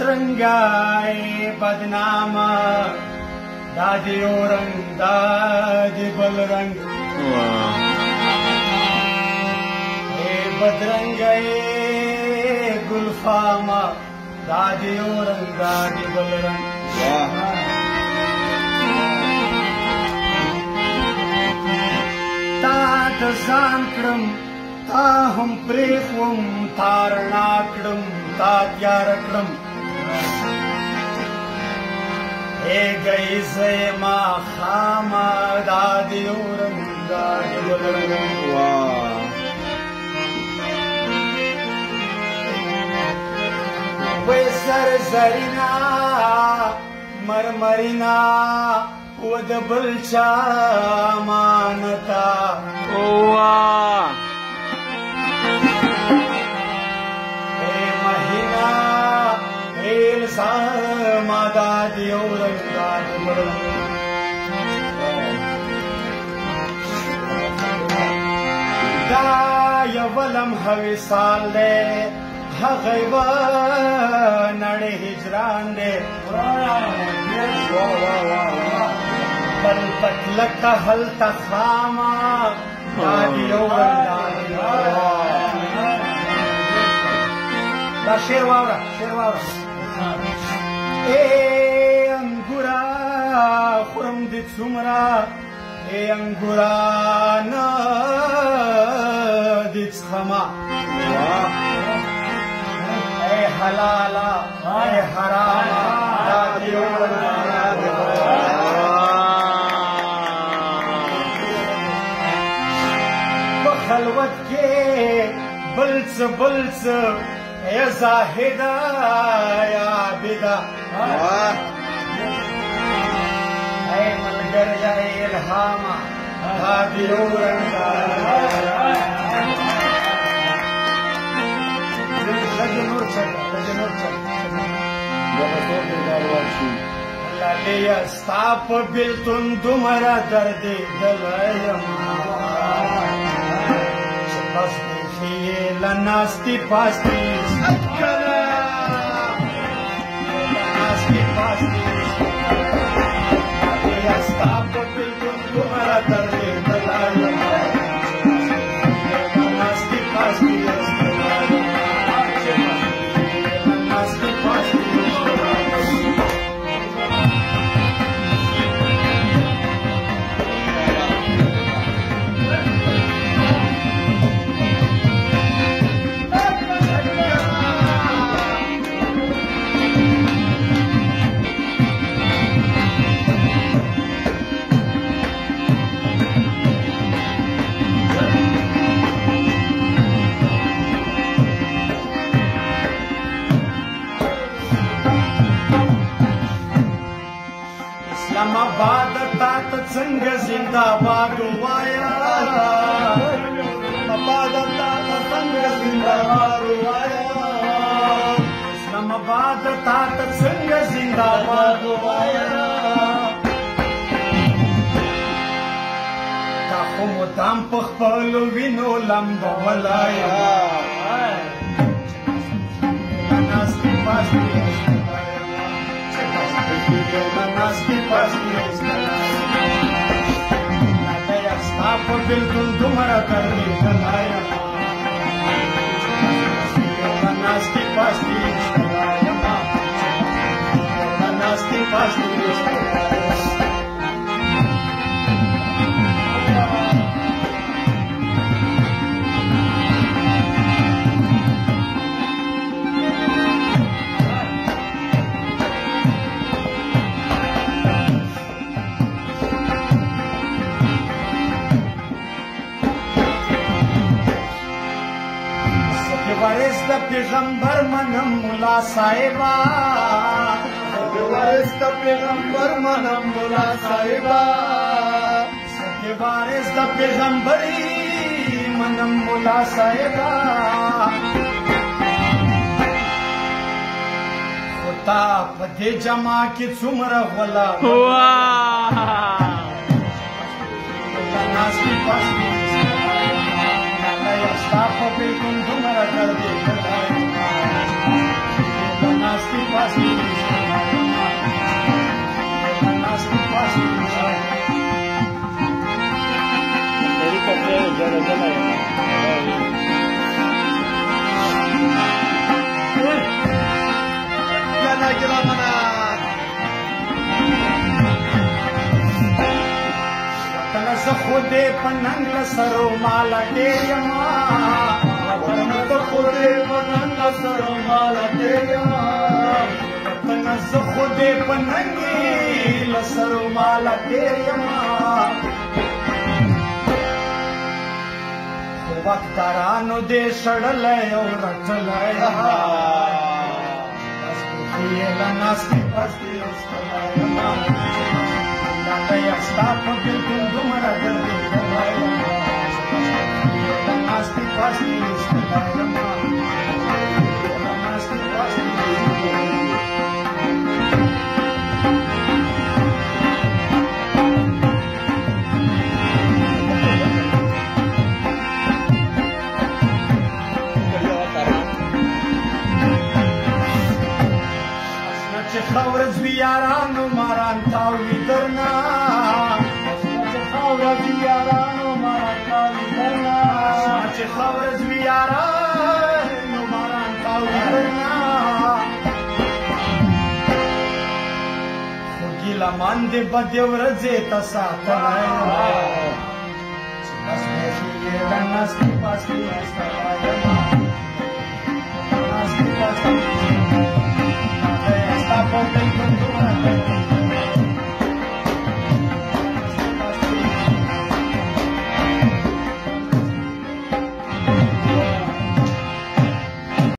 بدرنگای بدناما دادی اورنگ دادی بلرنگ بدرنگای گلفاما دادی اورنگ دادی بلرنگ تا دزان کرم تا هم پریخوم تا رنا کرم تا تیار کرم اے گئی زیما خاما دادی اورنگ دادی بلرنگ وی سر زرینا مرمرینا و د بل چا مانتا اے مهینا اے الزام دادی اورنگ دادی بلرنگ دا یولم حویسال دے هغیبا نړۍ هجران دے بل پتلک هلت خاما دادی اورنگ دادی دا شیر واورا اے انگورا خورم دی څومره اے انگورا نه دی څخما اے حلالا اے حراما دادی اورنگ دادی خلوت کے بلس اے زاہدہ یا عابدہ اے ملگر یا الہاما دادی اورنگ لجنور چل لالیا ستا په بیلتون دومره دردې دلایم لناستی پاستی لناستی پاستی یا ستا په بیلتون دومره دردې دلایم لناستی پاستی اسلامآباد تا ته څنګه زنده‌باد ووایا اسلامآباد تا ته څنګه زنده‌باد ووایا اسلامآباد تا ته څنګه زنده‌باد ووایا تا خو مدام په خپلو وینو لمبولایا ناستې پاستې لناستی پاستی لالیا ستا په بیلتون دومره دردې دلایم لناستی پاستی لناستی پاستی وارث د پیغمبر منم مولا صاحبا وارث د پیغمبر منم مولا صاحبا وارث د پیغمبري منم مولا صاحبا خدا په دې جما کې څومره غلا ناستی پاستی Stop for people to nasty pasti nasty pasti خودے پننگ سرو مالا ٹیریما وطن خودے پننگ سرو مالا ٹیریما وطن خودے پننگ سرو مالا ٹیریما وقت رانو دے شڑلے اور رٹلے ناستی پستی я стапа билкин думара дерди давая насти пасти давая насти пасти خاورز ویارانو ماران تاوی درنا خاورز ویارانو ماران تاوی درنا خاورز ویارانو ماران تاوی درنا خوگی لمان دی بدی ورزی تساتنای بس میخی نستی پاستی